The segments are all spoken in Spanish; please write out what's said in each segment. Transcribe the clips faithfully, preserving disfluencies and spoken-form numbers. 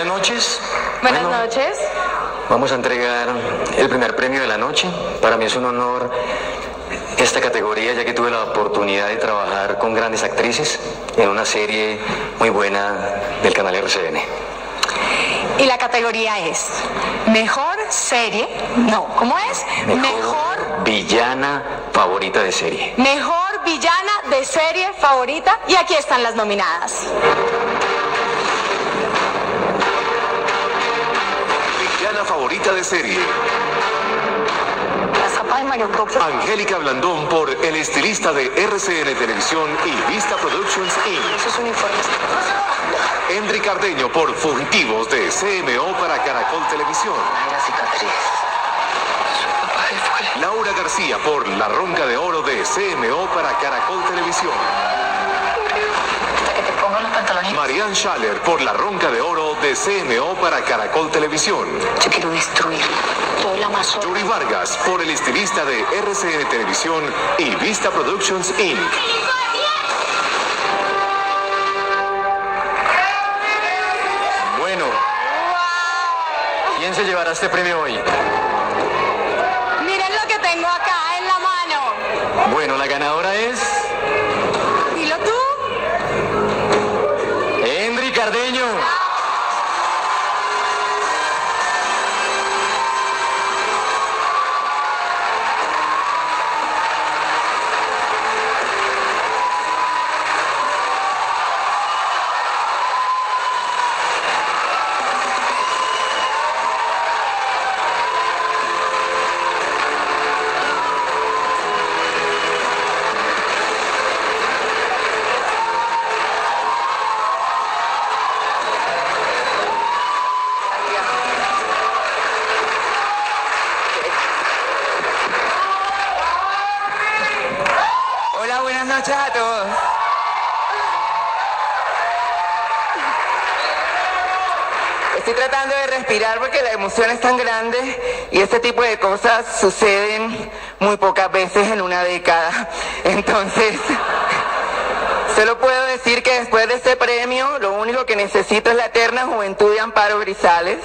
Buenas noches. Buenas bueno, noches. Vamos a entregar el primer premio de la noche. Para mí es un honor esta categoría, ya que tuve la oportunidad de trabajar con grandes actrices en una serie muy buena del canal R C N. Y la categoría es Mejor Serie, no, ¿cómo es? Mejor, Mejor villana favorita de serie. Mejor Villana de Serie Favorita. Y aquí están las nominadas. Villana favorita de serie. La zapa de Mario Bros. Angélica Blandón por El Estilista de R C N Televisión y Vista Productions incorporated. Esos uniformes. Endry Cardeño por Fugitivos de C M O para Caracol Televisión. La cicatriz. Laura García por La Ronca de Oro de C M O para Caracol Televisión. Hasta que te pongan los pantalones. Marianne Schaller por La Ronca de Oro de C M O para Caracol Televisión. Yo quiero destruir todo el Amazonas. Yuri Vargas por El Estilista de R C N Televisión y Vista Productions incorporated. Bueno, ¿quién se llevará este premio hoy? Miren lo que tengo acá en la mano. Bueno, la ganadora es Dilo tú. Endry Cardeño. Hola, buenas noches a todos. Estoy tratando de respirar porque la emoción es tan grande y este tipo de cosas suceden muy pocas veces en una década. Entonces, solo puedo decir que después de este premio, lo único que necesito es la eterna juventud de Amparo Grisales,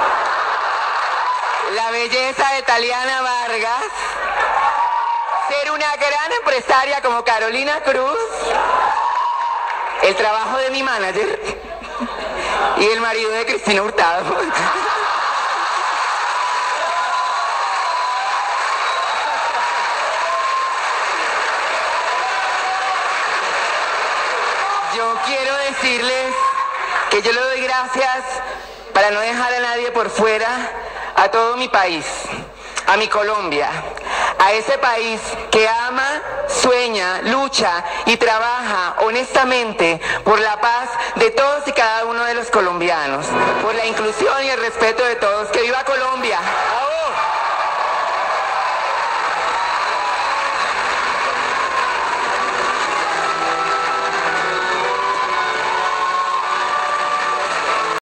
la belleza de Taliana Vargas, ser una gran empresaria como Carolina Cruz, el trabajo de mi manager y el marido de Cristina Hurtado. Yo quiero decirles que yo le doy gracias, para no dejar a nadie por fuera, a todo mi país, a mi Colombia, a ese país que ama, sueña, lucha y trabaja honestamente por la paz de todos y cada uno de los colombianos, por la inclusión y el respeto de todos. ¡Que viva Colombia!